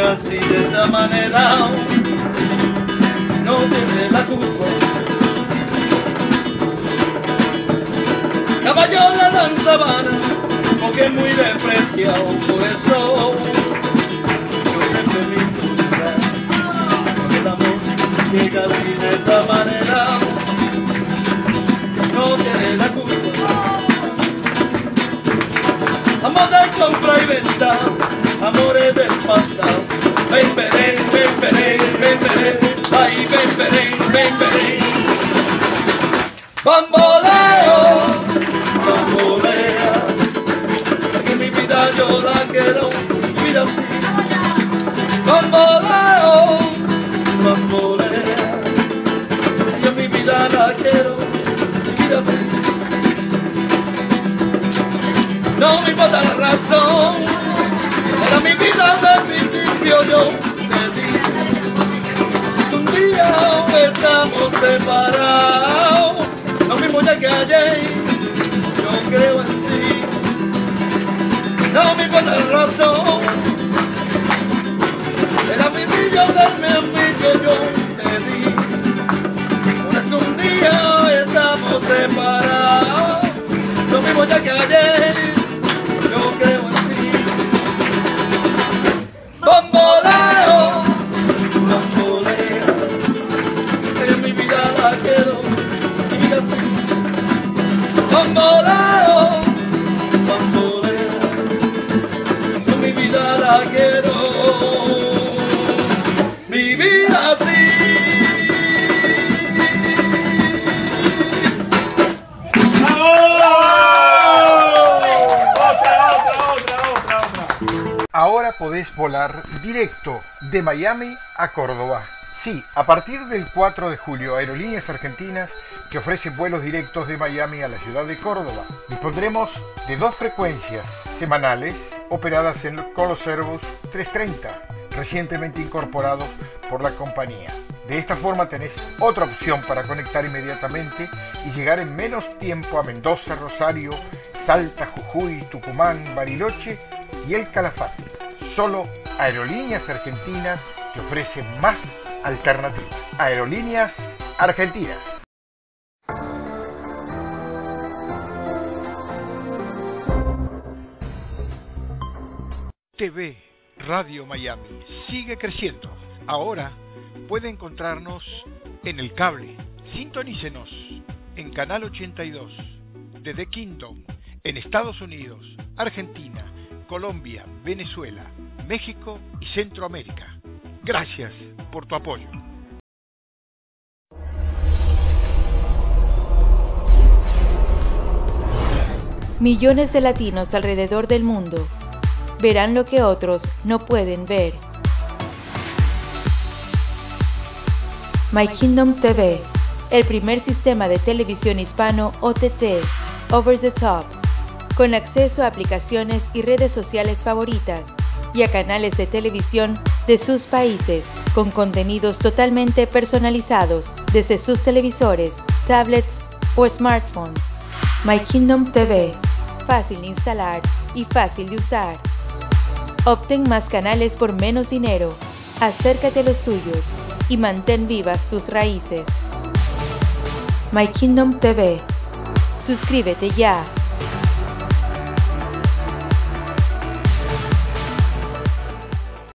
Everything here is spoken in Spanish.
siga así de esta manera, no tiene la culpa. Caballo de la sabana, porque es muy despreciado, por eso yo le permito llorar. Porque el amor llega así de esta manera, no tiene la culpa. Amor de compra y venta, amores del pasado. Ven, veré, ven, veré, ven, veré, ay, ven, veré, ven, veré. Bamboleo, bambolea, que mi vida yo la quiero vivir así. Bamboleo, bambolea, yo mi vida la quiero vivir así. No me importa la razón, era mi vida del principio yo te di. Un día estamos separados, lo mismo ya que ayer, yo creo en ti. No me importa la razón, era mi vida del principio yo te di. Por eso un día estamos separados, lo mismo ya que ayer, yo creo en ti. Bamboleo, bambolea, en mi vida la quiero vivir así. Bamboleo, bambolea, en mi vida la quiero vivir así. Ahora podés volar directo de Miami a Córdoba. Sí, a partir del 4 de julio, Aerolíneas Argentinas te ofrece vuelos directos de Miami a la ciudad de Córdoba. Dispondremos de 2 frecuencias semanales operadas con los Airbus 330, recientemente incorporados por la compañía. De esta forma tenés otra opción para conectar inmediatamente y llegar en menos tiempo a Mendoza, Rosario, Salta, Jujuy, Tucumán, Bariloche y el Calafate. Solo Aerolíneas Argentinas te ofrece más alternativas. Aerolíneas Argentinas. TV Radio Miami sigue creciendo. Ahora puede encontrarnos en el cable. Sintonícenos en Canal 82 de The Kingdom en Estados Unidos, Argentina, Colombia, Venezuela, México y Centroamérica. Gracias por tu apoyo. Millones de latinos alrededor del mundo verán lo que otros no pueden ver. My Kingdom TV, el primer sistema de televisión hispano OTT, Over the Top, con acceso a aplicaciones y redes sociales favoritas y a canales de televisión de sus países, con contenidos totalmente personalizados desde sus televisores, tablets o smartphones. My Kingdom TV, fácil de instalar y fácil de usar. Obtén más canales por menos dinero. Acércate a los tuyos y mantén vivas tus raíces. My Kingdom TV. Suscríbete ya.